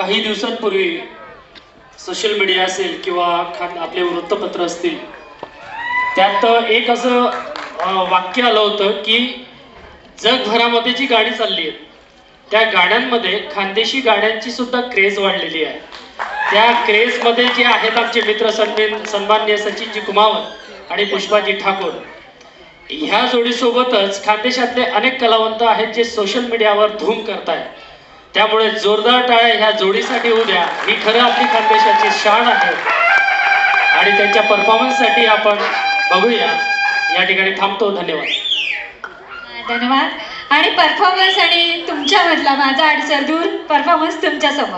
काही दिवसांपूर्वी social media असेल किंवा आपले वृत्तपत्र असतील, त्यात एक असं वाक्य आलं होतं की जगभरामध्ये जी गाणी चालली आहेत त्या गाण्यांमध्ये खानदेशी गाण्यांची सुद्धा क्रेज वाढलेली आहे. त्या क्रेज मध्ये जे आहेत आमचे मित्र सन्माननीय सचिनजी कुमावत आणि पुष्पाजी ठाकूर, ह्या जोडीसोबतच खानदेशातले अनेक कलावंत आहेत जे सोशल मीडियावर धूम करतायत. त्यामुळे जोरदार टाळ्या ह्या जोडीसाठी उद्या. ही खरं आपली खानदेशाची शान आहे आणि त्यांच्या परफॉर्मन्ससाठी आपण बघूया. या ठिकाणी थांबतो. धन्यवाद. धन्यवाद. आणि परफॉर्मन्स आणि तुमच्यामधला माझा अडसर दूर परफॉर्मन्स तुमच्या समोर.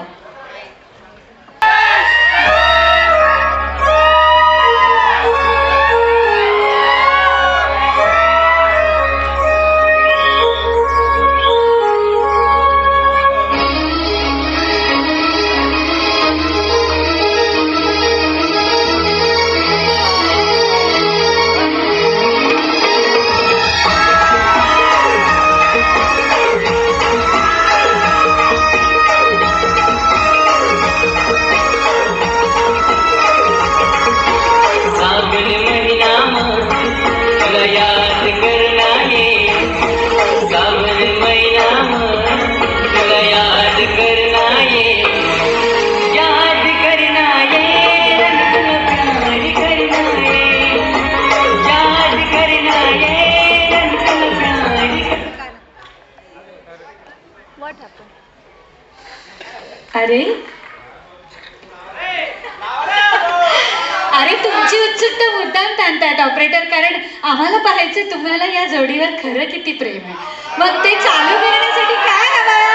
अरे अरे तुमची उत्सुकता मुद्दाम ताणतात ऑपरेटर, कारण आम्हाला पाहायचं तुम्हाला या जोडीवर खरं किती प्रेम आहे. मग ते चालू करण्यासाठी काय हवं?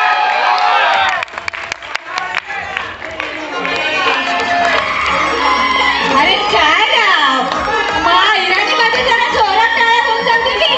अरे काय राव, इराणी मध्ये जरा जोरात टाळ्या होऊन जाते की.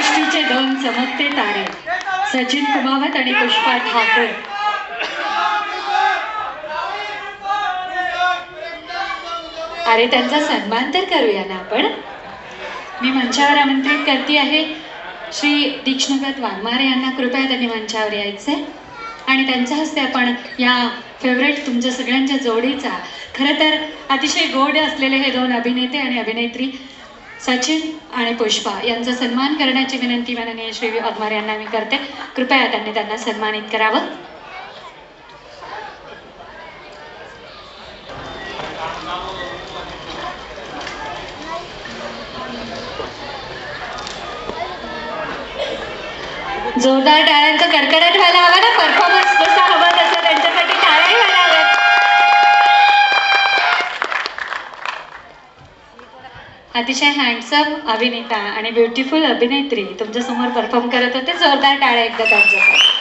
सचिन कुमावत आणि पुष्पा ठाकूर अरे त्यांचा सन्मान तर करूया ना आपण. मी मंचावर आमंत्रित करते आहे श्री दीक्षणगत वाघमारे यांना. कृपया त्यांनी मंचावर यायचे आणि त्यांच्या हस्ते आपण या फेवरेट तुमच्या सगळ्यांच्या जोडीचा, खरं तर अतिशय गोड असलेले हे दोन अभिनेते आणि अभिनेत्री सचिन आणि पुष्पा यांचा सन्मान करण्याची विनंती माननीय श्री वाघमारे यांना मी करते. कृपया त्यांना सन्मानित करावं. जोरदार टाळ्यांचा कडकडाट व्हायला हवा ना. परफॉर्मन्स जसा हवा तसा त्यांच्यासाठी टाळ्याही व्हायला हव्यात. अतिशय हँडसम अभिनेता आणि ब्युटिफुल अभिनेत्री तुमच्या समोर परफॉर्म करत होते. जोरदार टाळ्या एकदा त्यांच्यासाठी.